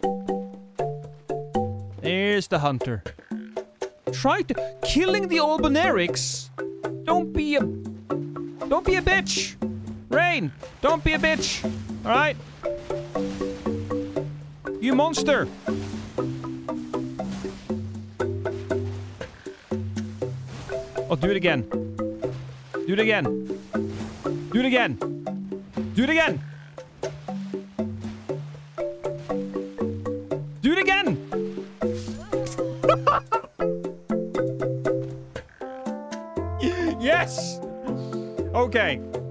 There's the hunter. Try to... Killing the Albonerics? Don't be a bitch! Rain, don't be a bitch! Alright? You monster! Oh, do it again. Do it again. Do it again. Do it again! Do it again! Yes! Okay.